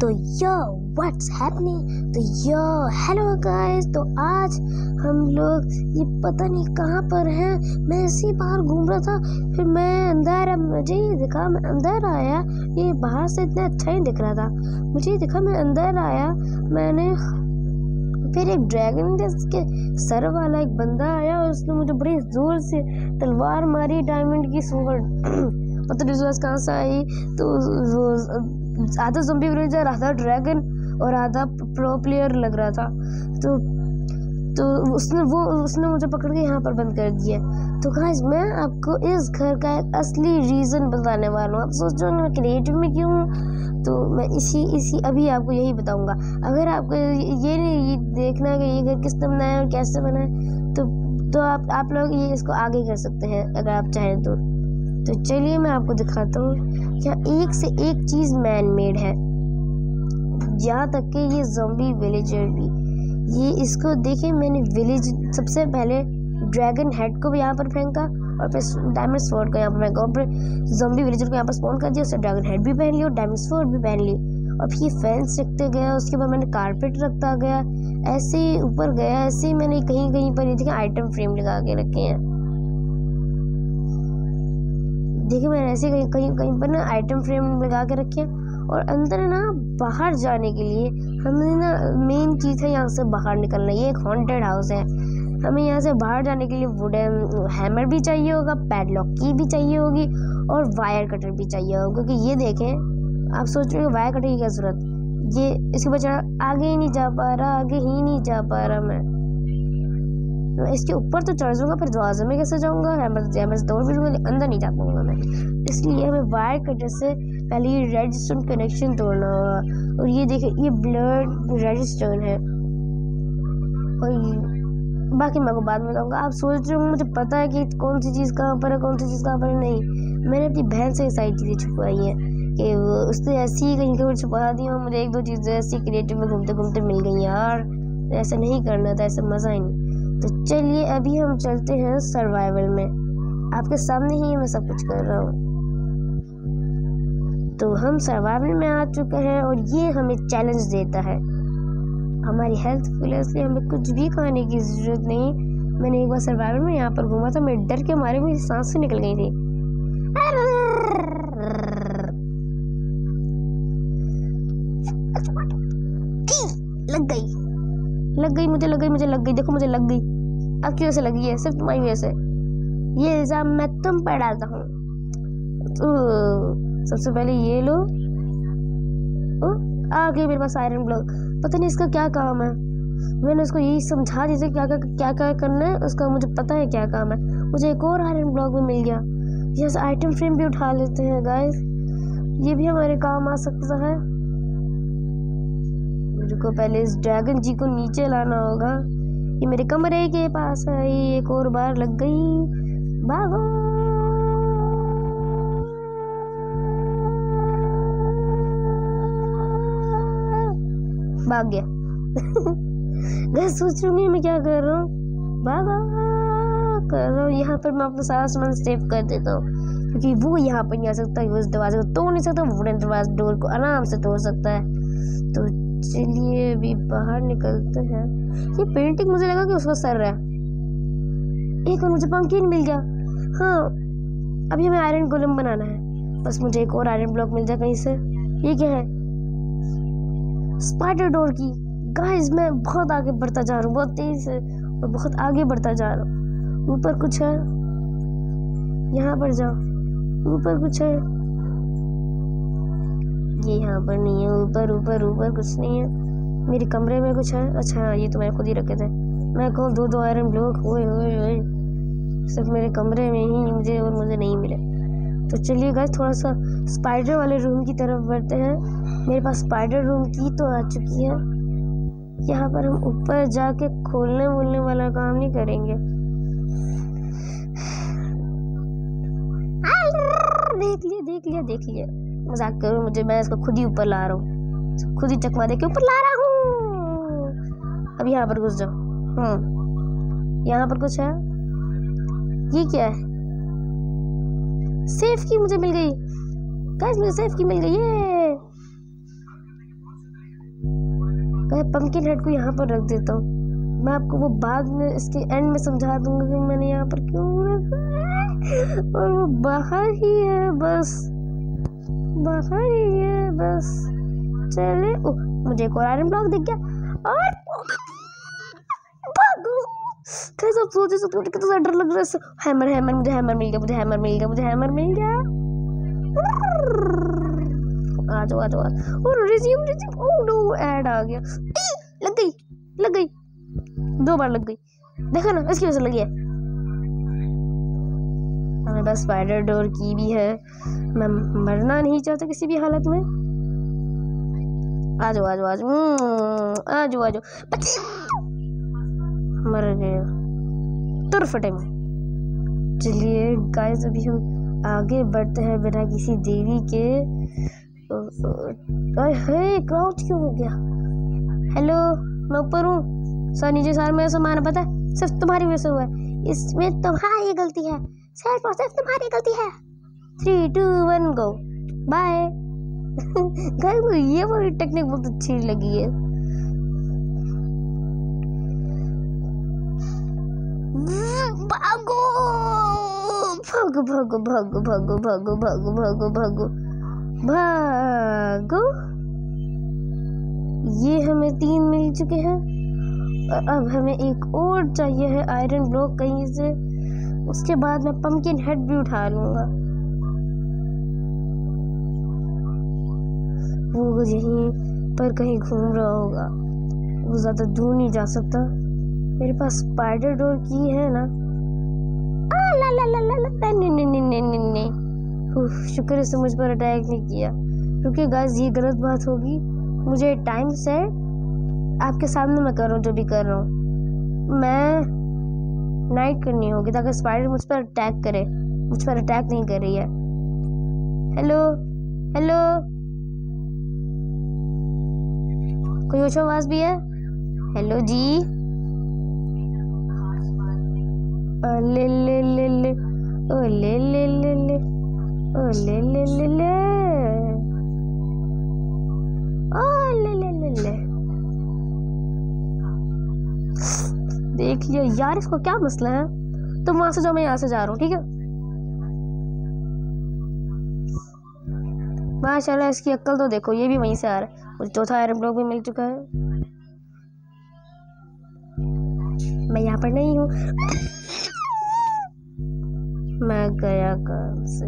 तो yo what's happening, तो यो hello guys. तो आज हम लोग ये पता नहीं कहाँ पर हैं। मैं ऐसे ही बाहर घूम रहा था, फिर मैं अंदर, मुझे ये दिखा, मैं अंदर आया। ये बाहर से इतना अच्छा ही दिख रहा था, मुझे ये दिखा, मैं अंदर आया। मैंने फिर एक ड्रैगन के सर वाला एक बंदा आया और उसने मुझे बड़ी जोर से तलवार मारी, डायमंड की स्वॉर्ड। पता नहीं उसके कहाँ से आई। तो वो आधा ज़ॉम्बी विलेजर, आधा ड्रैगन और आधा प्रो प्लेयर लग रहा था। तो उसने मुझे पकड़ के यहाँ पर बंद कर दिया। तो गाइस मैं आपको इस घर का एक असली रीज़न बताने वाला हूँ। आप सोच रहे हो मैं क्रिएटिव में क्यों हूँ, तो मैं इसी अभी आपको यही बताऊँगा। अगर आपको ये देखना है कि ये घर किसने बनाया और कैसे बनाया, तो आप लोग ये इसको आगे कर सकते हैं अगर आप चाहें तो चलिए मैं आपको दिखाता हूँ। यहाँ एक से एक चीज़ मैन मेड है, यहाँ तक कि ये ज़ॉम्बी विलेजर भी। ये इसको देखें, मैंने विलेज सबसे पहले ड्रैगन हेड को भी यहाँ पर फेंका और फिर डायमंड स्वॉर्ड को यहाँ पर फेंका और फिर ज़ॉम्बी विलेजर को यहाँ पर स्पॉन कर दिया। उससे ड्रैगन हेड भी पहन लिया और डायमंड स्वॉर्ड भी पहन ली। और फिर ये फेंस रखते गया, उसके बाद मैंने कारपेट रखता गया, ऐसे ही ऊपर गया। ऐसे ही मैंने कहीं पर ये देखें आइटम फ्रेम लगा के रखे हैं। देखिए मैंने ऐसे कहीं पर ना आइटम फ्रेम लगा के रखे हैं। और अंदर ना बाहर जाने के लिए हमें ना मेन चीज़ है यहाँ से बाहर निकलना। ये एक हॉन्टेड हाउस है, हमें यहाँ से बाहर जाने के लिए वुडन हैमर भी चाहिए होगा, पैडलॉक की भी चाहिए होगी और वायर कटर भी चाहिए होगा। क्योंकि ये देखें, आप सोच रहे हो वायर कटर की क्या ज़रूरत, ये इसके बचा आगे ही नहीं जा पा रहा मैं इसके ऊपर तो चढ़ जाऊँगा, फिर दरवाजे में कैसे जाऊँगा, हैमर से तोड़ भी दूँगा, अंदर नहीं जा पाऊँगा मैं। इसलिए हमें वायर कटर से पहले ये रेडस्टोन कनेक्शन तोड़ना होगा। और ये देखिए, ये ब्लड रेडस्टोन है और बाकी मैं आपको बाद में बताऊँगा। आप सोच रहे हो मुझे पता है कि कौन सी चीज़ कहाँ पर है, कौन सी चीज़ कहाँ पर है। नहीं, मैंने अपनी बहन से सारी चीज़ें छुपाई हैं कि उसने ऐसी ही कहीं कहीं छुपा दी और मुझे एक दो चीज़ें ऐसी क्रिएटिव में घूमते घूमते मिल गई यार। ऐसा नहीं करना था, ऐसा मज़ा ही नहीं। तो चलिए अभी हम चलते हैं सर्वाइवल में। आपके सामने ही मैं सब कुछ कर रहा हूँ। तो हम सर्वाइवल में आ चुके हैं और ये हमें चैलेंज देता है। हमारी हेल्थ फुल है, इसलिए हमें कुछ भी खाने की ज़रूरत नहीं। मैंने एक बार सर्वाइवल में यहाँ पर घूमा था, मैं डर के मारे मेरी सांस से निकल गई थी। मुझे लग गई, देखो मुझे लग गई। अब क्यों से लगी है? सिर्फ तुम्हारी वजह से। ये इल्ज़ाम मैं तुम पर डालता हूँ। तो सबसे पहले ये लो। आ गई मेरे पास आयरन ब्लॉक। पता नहीं इसका क्या काम है, मैंने उसको यही समझा दी क्या करना है, उसका मुझे पता है क्या काम है। मुझे एक और आयरन ब्लॉक भी मिल गया। जैसे आइटम फ्रेम भी उठा लेते हैं गाइस, ये भी हमारे काम आ सकता है। मुझे को पहले इस ड्रैगन जी को नीचे लाना होगा। ये मेरे कमरे के पास है, ये एक और बार लग गई। भागो भाग गया। मैं सोच रही हूँ मैं क्या कर रहा हूँ, भागा कर रहा हूँ। यहाँ पर मैं अपना सारा सामान सेव कर देता हूँ क्योंकि वो यहाँ पर नहीं आ सकता, वो इस दरवाजे को तोड़ नहीं सकता, वुडन दरवाजे डोर को आराम से तोड़ सकता है। तो चलिए अभी बाहर निकलते हैं। ये पेंटिंग मुझे लगा कि उसका सर है। एक और मुझे पंपकिन मिल गया। हाँ, अभी हमें आयरन गोलम बनाना है, बस मुझे एक और आयरन ब्लॉक मिल जाए कहीं से। ये क्या है? स्पाइडर डोर की। गाइस मैं बहुत आगे बढ़ता जा रहा हूँ, बहुत तेज से और बहुत आगे बढ़ता जा रहा हूँ। ऊपर कुछ है, यहाँ पर जाओ। ऊपर कुछ है, ये यहाँ पर नहीं है। ऊपर कुछ नहीं है। मेरे कमरे में कुछ है। अच्छा ये तो मैं खुद ही रखे थे। मैं कहूँ दो आयरन ब्लॉक ओए सिर्फ मेरे कमरे में ही मुझे नहीं मिले। तो चलिए गाइस थोड़ा सा स्पाइडर वाले रूम की तरफ बढ़ते हैं। मेरे पास स्पाइडर रूम की तो आ चुकी है। यहाँ पर हम ऊपर जाके खोलने वोलने वाला काम नहीं करेंगे। देख लिया मजाक करो मुझे, मैं इसको खुद ही ऊपर ला रहा हूँ, खुद ही चकमा दे के ऊपर ला रहा हूँ। अब यहाँ पर घुस जाओ। यहाँ पर कुछ है। ये क्या है? सेफ की मुझे मिल गई गाइस, मुझे सेफ की मिल गई। ये पंपकिन हेड को यहाँ पर रख देता हूँ। मैं आपको वो बाद में इसके एंड में समझा दूंगा कि मैंने यहाँ पर क्यों रखा है। और वो बाहर ही है, बस बाहर ही है बस। चले, मुझे एक और आयरन ब्लॉक दिख गया और भागो। कैसे आप सोचे कितना डर लग रहा है। हैमर हैमर, मुझे हैमर मिल गया, मुझे हैमर मिल गया, मुझे हैमर मिल गया। आ जाओ आ जाओ। और resume resume, oh no, ad आ गया। लग गई लग गई, 2 बार लग गई। देखा ना, इसकी वजह से लगी है। हमें बस स्पाइडर डोर की भी है। मैं मरना नहीं चाहता किसी भी हालत में। आ जाओ आ जाओ आ जाओ आ जाओ आ जाओ। मर गया, तुर फटे में। चलिए गाइस, अभी हम आगे बढ़ते हैं बिना किसी देरी के। हे, क्राउच क्यों हो गया? हेलो, मैं ऊपर हूँ। सर नीचे, सारा मेरा सामान पता है, सिर्फ तुम्हारी वजह से हुआ है। इसमें तुम्हारी गलती है, सिर्फ तुम्हारी गलती है। 3 2 1 गो, बाय। गाइस, मुझे ये वाली टेक्निक बहुत अच्छी लगी है। भागो भागो भागो भागो भागो भागो भागो भागो भागो भागो। ये हमें 3 मिल चुके हैं और अब हमें एक और चाहिए है आयरन ब्लॉक कहीं से। उसके बाद मैं पंपकिन हेड भी उठा लूंगा। वो यहीं पर कहीं घूम रहा होगा, वो ज्यादा दूर नहीं जा सकता। मेरे पास स्पाइडर डोर की है ना। ला ला ला ला ला, नहीं। शुक्र है मुझ पर अटैक नहीं किया, क्योंकि गाइस ये गलत बात होगी। मुझे टाइम से आपके सामने मैं कर रहा हूँ जो भी कर रहा हूँ। मैं नाइट करनी होगी ताकि स्पाइडर मुझ पर अटैक करे। मुझ पर अटैक नहीं कर रही है। हेलो हेलो, कोई और आवाज भी है? हेलो जी। ले ले ले ले, ओ ले ले ले ले, ओ ले ले ले ले, ओ ले ले ले ले। देख लिया यार, इसको क्या मसला है। तुम वहां से जाओ, मैं यहाँ से जा रहा हूँ, ठीक है। माशाल्लाह, इसकी अक्ल तो देखो, ये भी वहीं से आ रहा है। मुझे चौथा आयरन ब्लॉक भी मिल चुका है। मैं यहाँ पर नहीं हूँ। मैं गया काम से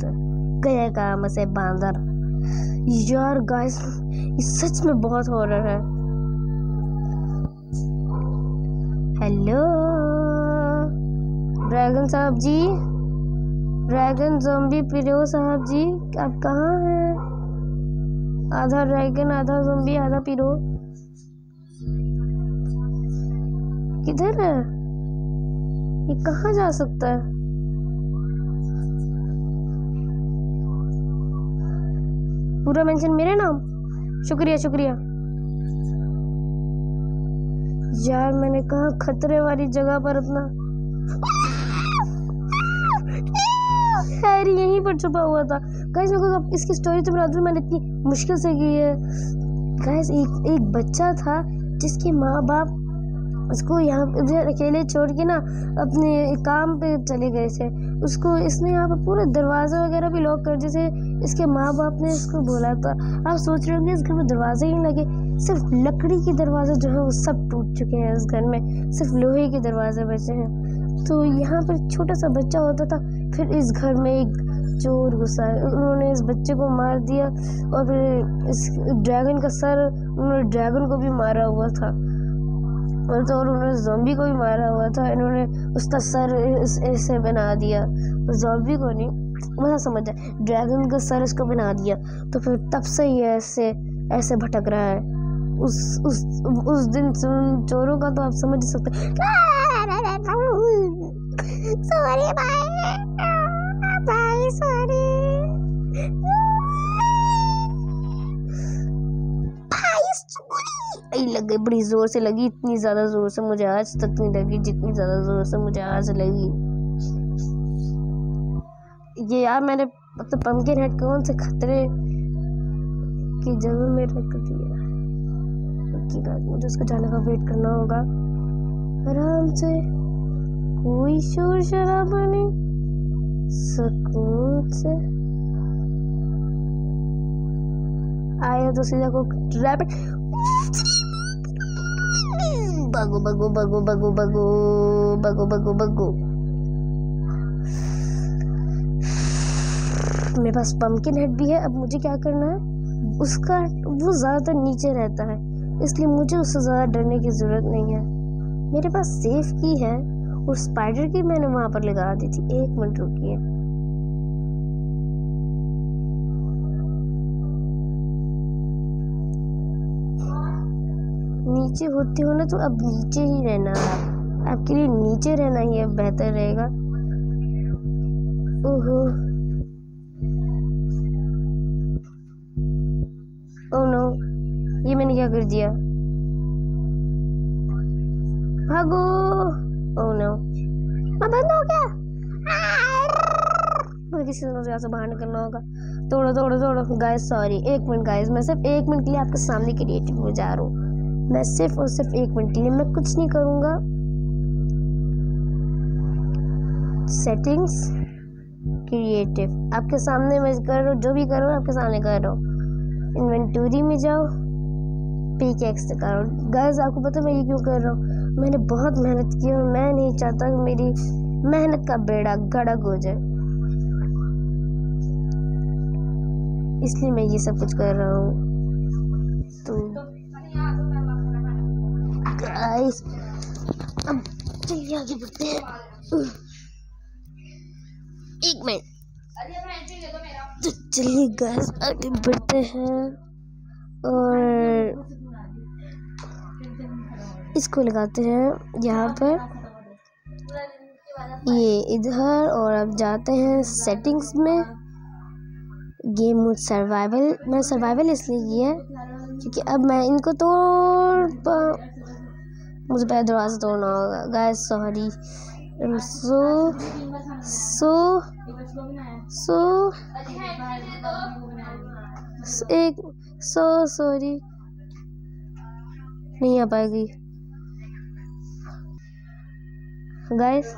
बांदर। यार गाइस, ये सच में बहुत हॉरर है। हेलो ड्रैगन साहब जी, ड्रैगन ज़ॉम्बी पिरो साहब जी, आप कहाँ हैं? आधा ड्रैगन, आधा ज़ॉम्बी, आधा पिरो, किधर है? ये कहाँ जा सकता है? पूरा मेंशन मेरे नाम, शुक्रिया शुक्रिया। यार मैंने कहा खतरे वाली जगह पर अपना हैरी यहीं पर छुपा हुआ था। गाइस मेरे को इसकी स्टोरी तो बता दूं, मैंने इतनी मुश्किल से की है। गाइस एक बच्चा था जिसके माँ बाप उसको यहाँ अकेले छोड़ के ना अपने काम पे चले गए थे। उसको इसने यहाँ पर पूरे दरवाजे वगैरह भी लॉक कर दिए थे। इसके माँ बाप ने इसको बोला था। आप सोच रहे होंगे इस घर में दरवाजे ही लगे, सिर्फ लकड़ी के दरवाजे जो है वो सब टूट चुके हैं। इस घर में सिर्फ लोहे के दरवाजे बचे हैं। तो यहाँ पर छोटा सा बच्चा होता था, फिर इस घर में एक चोर घुसा है, उन्होंने इस बच्चे को मार दिया और फिर इस ड्रैगन का सर, उन्होंने ड्रैगन को भी मारा हुआ था और तो और उन्होंने ज़ॉम्बी को भी मारा हुआ था। इन्होंने उसका सर ऐसे बना दिया, ज़ॉम्बी को नहीं, मतलब समझ जाए, ड्रैगन का सर इसको बना दिया। तो फिर तब से ही ऐसे भटक रहा है। उस दिन चोरों का तो आप समझ सकते हैं। सॉरी भाई सॉरी भाई, लग गई, बड़ी जोर से लगी। इतनी ज्यादा जोर से मुझे आज तक नहीं लगी जितनी ज्यादा जोर से मुझे आज लगी। ये यार मैंने मतलब पंपकिन हेड कौन से खतरे की जगह में रख दिया। रुकिएगा, मुझे उसके जाने का वेट करना होगा आराम से, कोई शोर शराबा नहीं, सुकून से। आया तो सीधा को रैपिड भागो भागो भागो भागो भागो भागो भागो भागो। मेरे पास पंपकिन हेड भी है। अब मुझे क्या करना है, उसका वो ज़्यादातर नीचे रहता है, इसलिए मुझे उससे ज़्यादा डरने की ज़रूरत नहीं है। मेरे पास सेफ की है और स्पाइडर की मैंने वहाँ पर लगा दी थी। 1 मिनट रुकिए, नीचे होते हो ना तो अब नीचे ही रहना है, आपके लिए नीचे रहना ही अब बेहतर रहेगा। ओहो ओह नो, ये मैंने क्या कर दिया, भागो। ओह नो, मैं बंद हो गया, मुझे किसी तरह से बाहर निकलना होगा। तोड़ो तोड़ो तोड़ो गाइस, सॉरी 1 मिनट गाइस, मैं सिर्फ 1 मिनट के लिए आपके सामने क्रिएटिव हो जा रहा हूँ। मैं सिर्फ और सिर्फ 1 मिनट के लिए, मैं कुछ नहीं करूँगा। सेटिंग्स क्रिएटिव आपके सामने मैं कर रहा हूँ, जो भी कर रहा हूँ आपके सामने कर रहा हूँ। इन्वेंटरी में जाओ, पिकैक्स करो। गाइस आपको पता है मैं ये क्यों कर रहा हूँ, मैंने बहुत मेहनत की और मैं नहीं चाहता कि मेरी मेहनत का बेड़ा गर्क हो जाए, इसलिए मैं ये सब कुछ कर रहा हूँ। तो गाइस अब चलिए आगे बढ़ते हैं। 1 मिनट, तो चलिए गाइस आगे बढ़ते हैं और इसको लगाते हैं यहाँ पर, ये इधर, और अब जाते हैं सेटिंग्स में, गेम मोड सर्वाइवल। मैं सर्वाइवल इसलिए किया है क्योंकि अब मैं इनको मुझे पहले दरवाज़ा तोड़ना होगा। गाइस सॉरी, सो सॉरी, नहीं आ पाएगी गाइस।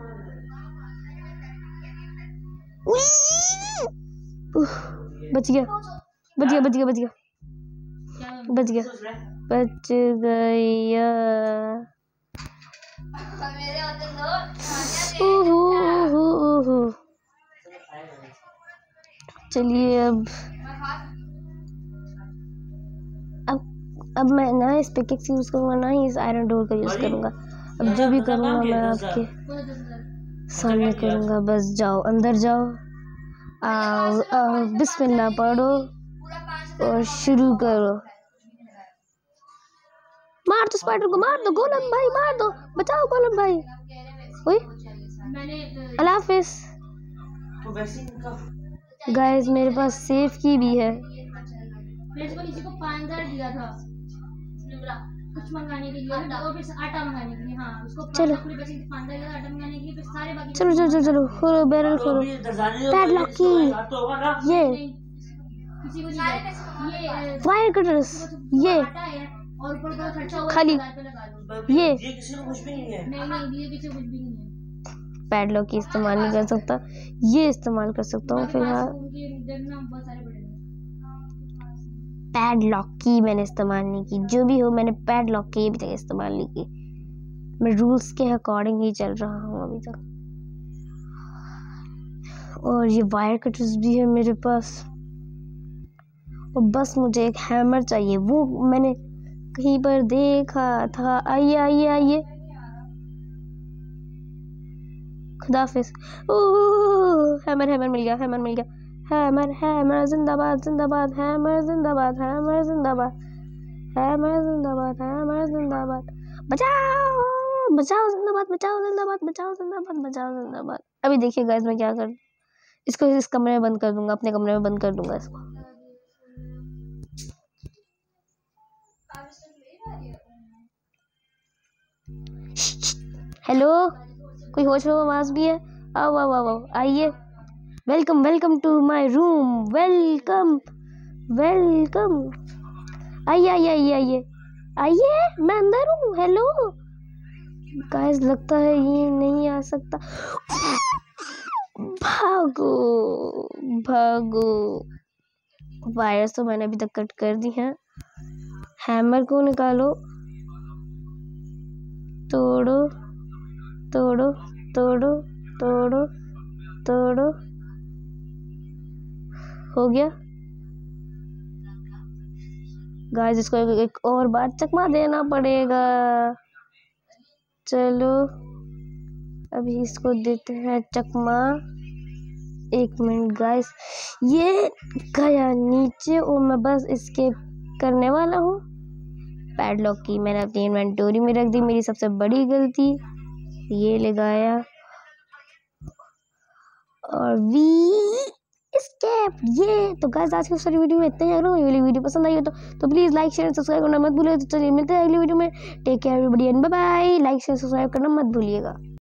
बच गया बच गया बच गया बच गया बच गया बच गया। चलिए अब मैं ना इस पिकेक्स यूज़ करूँगा, ना ही इस आयरन डोर का यूज़ करूँगा। अब जो भी करूँगा मैं आपके सामने करूँगा। बस जाओ, अंदर जाओ, आओ बिस्मिल्लाह पढ़ो और शुरू करो। मार दो स्पाइडर को, मार दो गोलम भाई, मार दो, बचाओ गोलम भाई। ओए अल्लाह हाफिज़। गाइस मेरे पास सेफ की भी है। मैंने इसको किसी को 5000 दिया था कुछ मंगाने के लिए और फिर आटा मंगाने के लिए। हाँ उसको चलो पूरे पैसे 5000 दिया आटा मंगाने के लिए, फिर सारे बाकी चलो चलो चलो चलो, खोलो बैरल खोलो, पैडलॉक की, ये किसी को नहीं, ये वायर कटर्स, ये और ऊपर का खर्चा हुआ खाली, ये किसी को कुछ भी नहीं है। नहीं ये किसी को कुछ भी नहीं है। पैडलॉक की इस्तेमाल नहीं कर सकता, ये इस्तेमाल कर सकता हूँ फिलहाल। पैडलॉक की मैंने इस्तेमाल नहीं की, जो भी हो मैंने पैडलॉक की अभी तक इस्तेमाल नहीं की। मैं रूल्स के अकॉर्डिंग ही चल रहा हूँ अभी तक। और ये वायर कटर्स भी है मेरे पास, और बस मुझे एक हैमर चाहिए, वो मैंने कहीं पर देखा था। आइए आइए आइए, खुदाफिज। हैमर हैमर मिल गया, हैमर मिल गया, हैमर हैमर जिंदाबाद जिंदाबाद, हैमर जिंदाबाद, हैमर जिंदाबाद, हैमर जिंदाबाद, हैमर जिंदाबाद, बचाओ बचाओ जिंदाबाद, बचाओ जिंदाबाद, बचाओ जिंदाबाद, बचाओ जिंदाबाद। अभी देखिए गाइस मैं क्या कर, इसको इस कमरे में बंद कर दूंगा, अपने कमरे में बंद कर दूंगा इसको। हेलो, कोई होश में आवाज भी है? आओ आओ आओ आइए, welcome welcome to my room, welcome welcome, आइए आइए आइए आइए, आइए, मैं अंदर हूँ। हेलो गाइस, लगता है ये नहीं आ सकता। भागो भागो। वायर्स तो मैंने अभी तक कट कर दी हैं। हैमर को निकालो, तोड़ो तोड़ो तोड़ो तोड़ो तोड़ो। हो गया गाइस, इसको एक और बार चकमा देना पड़ेगा। चलो अभी इसको देते हैं चकमा। 1 मिनट गाइस, ये गया नीचे और मैं बस एस्केप करने वाला हूँ। पैडलॉक की मैंने अपनी इन्वेंटरी में रख दी, मेरी सबसे बड़ी गलती। ये लगाया और वी एस्केप। ये तो गाइस, आज की सारी वीडियो में इतना ही। अगर ये वाली वीडियो पसंद आई हो तो प्लीज लाइक शेयर सब्सक्राइब करना मत भूलिएगा। तो चलिए मिलते हैं अगली वीडियो में। Take care everybody and bye bye. Like share subscribe करना मत भूलिएगा।